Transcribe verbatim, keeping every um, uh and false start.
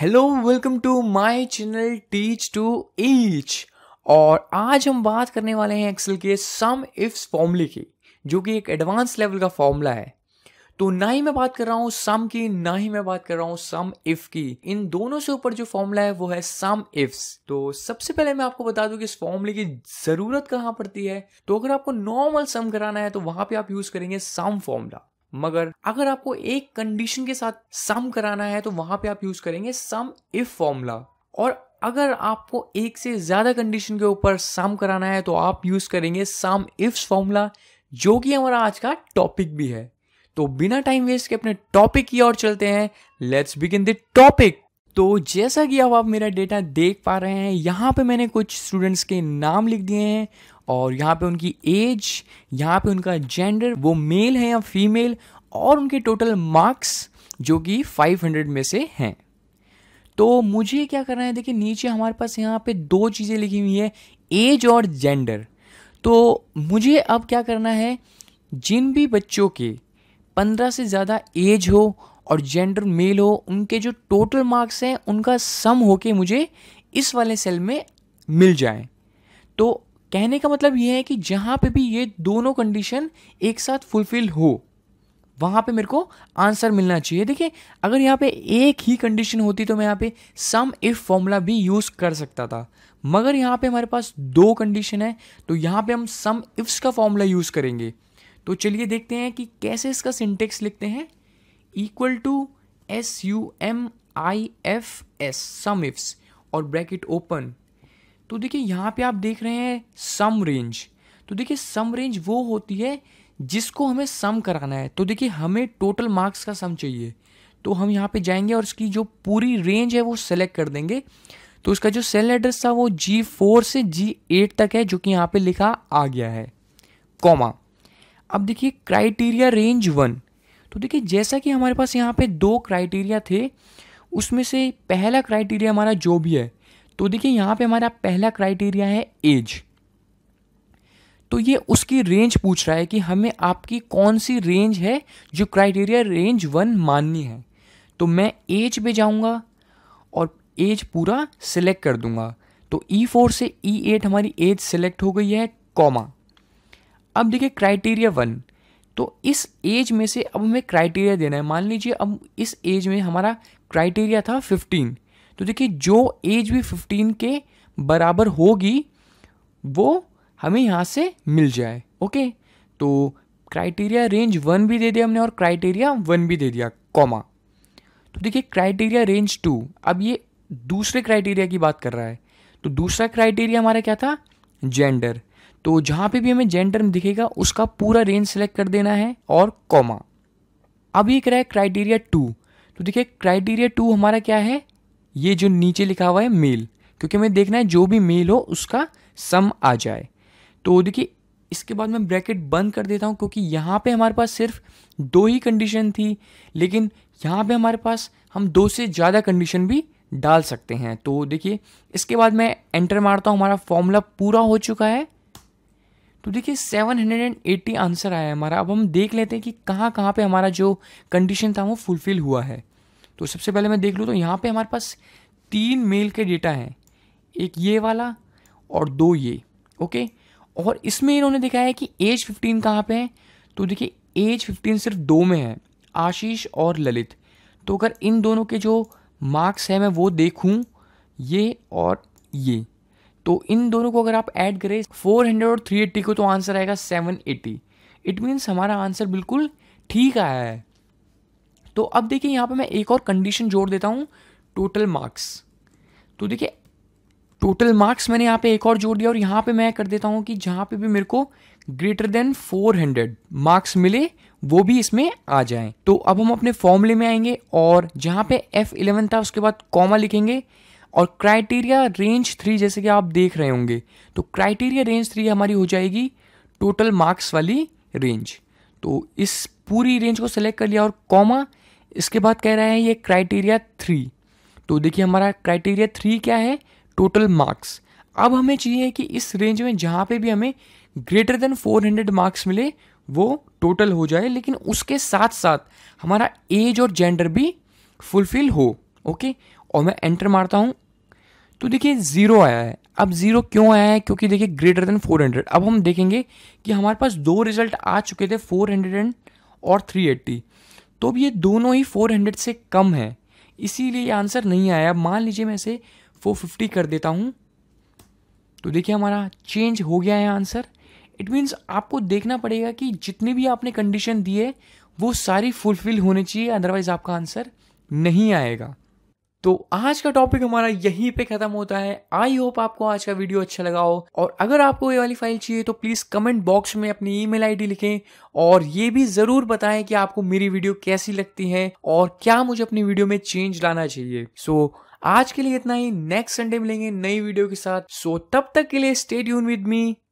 Hello, welcome to my channel teach to each. और आज हम बात करने वाले हैं एक्सेल के सम इफ्स फॉर्मूले की, जो कि एक एडवांस लेवल का फॉर्मूला है। तो ना ही मैं बात कर रहा हूँ सम की, ना ही मैं बात कर रहा हूँ सम इफ की। इन दोनों से ऊपर जो फॉर्मूला है वो है सम इफ्स। तो सबसे पहले मैं आपको बता दूं कि इस फॉर्मूले की जरूरत कहाँ पड़ती है। तो अगर आपको नॉर्मल सम कराना है तो वहां पे आप यूज करेंगे सम फॉर्मूला, मगर अगर आपको एक कंडीशन के साथ सम कराना है तो वहां पे आप यूज करेंगे सम इफ फॉर्मूला। और अगर आपको एक से ज्यादा कंडीशन के ऊपर सम कराना है तो आप यूज करेंगे सम इफ्स फॉर्मूला, जो कि हमारा आज का टॉपिक भी है। तो बिना टाइम वेस्ट के अपने टॉपिक की ओर चलते हैं। Let's begin the topic. तो जैसा कि अब आप मेरा डेटा देख पा रहे हैं, यहाँ पे मैंने कुछ स्टूडेंट्स के नाम लिख दिए हैं और यहाँ पे उनकी एज, यहाँ पे उनका जेंडर, वो मेल है या फीमेल, और उनके टोटल मार्क्स जो कि पाँच सौ में से हैं। तो मुझे क्या करना है, देखिए नीचे हमारे पास यहाँ पे दो चीज़ें लिखी हुई है, एज और जेंडर। तो मुझे अब क्या करना है, जिन भी बच्चों के पंद्रह से ज़्यादा एज हो और जेंडर मेल हो, उनके जो टोटल मार्क्स हैं उनका सम होके मुझे इस वाले सेल में मिल जाए। तो कहने का मतलब ये है कि जहाँ पे भी ये दोनों कंडीशन एक साथ फुलफिल हो, वहाँ पे मेरे को आंसर मिलना चाहिए। देखिए, अगर यहाँ पे एक ही कंडीशन होती तो मैं यहाँ पे सम इफ फॉर्मूला भी यूज़ कर सकता था, मगर यहाँ पे हमारे पास दो कंडीशन है तो यहाँ पे हम सम इफ्स का फॉर्मूला यूज़ करेंगे। तो चलिए देखते हैं कि कैसे इसका सिंटेक्स लिखते हैं। Equal to S U M I F S, sum ifs, और ब्रैकेट ओपन। तो देखिए यहाँ पे आप देख रहे हैं सम रेंज। तो देखिए सम रेंज वो होती है जिसको हमें सम कराना है। तो देखिए हमें टोटल मार्क्स का सम चाहिए, तो हम यहाँ पे जाएंगे और इसकी जो पूरी रेंज है वो सेलेक्ट कर देंगे। तो इसका जो सेल एड्रेस था वो जी फोर से जी एट तक है, जो कि यहाँ पे लिखा आ गया है, कॉमा। अब देखिए क्राइटेरिया रेंज वन। तो देखिए जैसा कि हमारे पास यहाँ पे दो क्राइटेरिया थे, उसमें से पहला क्राइटेरिया हमारा जो भी है, तो देखिए यहाँ पे हमारा पहला क्राइटेरिया है एज। तो ये उसकी रेंज पूछ रहा है कि हमें आपकी कौन सी रेंज है जो क्राइटेरिया रेंज वन माननी है। तो मैं एज पे जाऊँगा और एज पूरा सिलेक्ट कर दूंगा। तो ई फोर से ई एट हमारी एज सिलेक्ट हो गई है, कॉमा। अब देखिए क्राइटेरिया वन, तो इस एज में से अब हमें क्राइटेरिया देना है। मान लीजिए अब इस एज में हमारा क्राइटेरिया था फिफ्टीन, तो देखिए जो एज भी फिफ्टीन के बराबर होगी वो हमें यहाँ से मिल जाए। ओके, तो क्राइटेरिया रेंज वन भी दे दिया हमने और क्राइटेरिया वन भी दे दिया, कॉमा। तो देखिए क्राइटेरिया रेंज टू, अब ये दूसरे क्राइटेरिया की बात कर रहा है। तो दूसरा क्राइटेरिया हमारा क्या था, जेंडर। तो जहाँ पे भी हमें जेंडर दिखेगा उसका पूरा रेंज सेलेक्ट कर देना है और कॉमा। अब ये कह रहा है क्राइटेरिया टू। तो देखिए क्राइटेरिया टू हमारा क्या है, ये जो नीचे लिखा हुआ है मेल, क्योंकि हमें देखना है जो भी मेल हो उसका सम आ जाए। तो देखिए इसके बाद मैं ब्रैकेट बंद कर देता हूँ, क्योंकि यहाँ पे हमारे पास सिर्फ दो ही कंडीशन थी, लेकिन यहाँ पे हमारे पास हम दो से ज़्यादा कंडीशन भी डाल सकते हैं। तो देखिए इसके बाद मैं एंटर मारता हूँ, हमारा फॉर्मूला पूरा हो चुका है। तो देखिए सेवन हंड्रेड एटी आंसर आया है हमारा। अब हम देख लेते हैं कि कहाँ कहाँ पे हमारा जो कंडीशन था वो फुलफिल हुआ है। तो सबसे पहले मैं देख लूँ तो यहाँ पे हमारे पास तीन मेल के डेटा हैं, एक ये वाला और दो ये। ओके, और इसमें इन्होंने दिखाया है कि एज फिफ्टीन कहाँ पे है। तो देखिए एज फिफ्टीन सिर्फ दो में है, आशीष और ललित। तो अगर इन दोनों के जो मार्क्स है मैं वो देखूँ, ये और ये, तो इन दोनों को अगर आप ऐड करें फोर हंड्रेड और थ्री एट्टी को, तो आंसर आएगा सेवन एटी। इट मीन्स हमारा आंसर बिल्कुल ठीक आया है। तो अब देखिए यहाँ पे मैं एक और कंडीशन जोड़ देता हूँ, टोटल मार्क्स। तो देखिए टोटल मार्क्स मैंने यहाँ पे एक और जोड़ दिया, और यहाँ पे मैं कर देता हूँ कि जहाँ पे भी मेरे को greater than four hundred marks मिले वो भी इसमें आ जाएं। तो अब हम अपने फॉर्मूले में आएंगे और जहाँ पे एफ इलेवन था उसके बाद कॉमा लिखेंगे और क्राइटेरिया रेंज थ्री, जैसे कि आप देख रहे होंगे, तो क्राइटेरिया रेंज थ्री हमारी हो जाएगी टोटल मार्क्स वाली रेंज। तो इस पूरी रेंज को सेलेक्ट कर लिया और कॉमा, इसके बाद कह रहा है ये क्राइटेरिया थ्री। तो देखिए हमारा क्राइटेरिया थ्री क्या है, टोटल मार्क्स। अब हमें चाहिए कि इस रेंज में जहाँ पे भी हमें greater than four hundred marks मिले वो टोटल हो जाए, लेकिन उसके साथ साथ हमारा एज और जेंडर भी फुलफिल हो। ओके, और मैं एंटर मारता हूँ तो देखिए ज़ीरो आया है। अब ज़ीरो क्यों आया है? क्योंकि देखिए ग्रेटर देन फोर हंड्रेड। अब हम देखेंगे कि हमारे पास दो रिजल्ट आ चुके थे, फोर हंड्रेड और थ्री एट्टी, तो अब ये दोनों ही फोर हंड्रेड से कम है, इसीलिए ये आंसर नहीं आया। मान लीजिए मैं इसे फोर फिफ्टी कर देता हूँ तो देखिए हमारा चेंज हो गया है आंसर। इट मीन्स आपको देखना पड़ेगा कि जितनी भी आपने कंडीशन दी है वो सारी फुलफिल होनी चाहिए, अदरवाइज आपका आंसर नहीं आएगा। तो आज का टॉपिक हमारा यहीं पे खत्म होता है। आई होप आपको आज का वीडियो अच्छा लगा हो, और अगर आपको ये वाली फाइल चाहिए तो प्लीज कमेंट बॉक्स में अपनी ईमेल आईडी लिखें, और ये भी जरूर बताएं कि आपको मेरी वीडियो कैसी लगती है और क्या मुझे अपनी वीडियो में चेंज लाना चाहिए। सो so, आज के लिए इतना ही। नेक्स्ट संडे मिलेंगे नई वीडियो के साथ। सो so, तब तक के लिए स्टे ट्यून विद मी।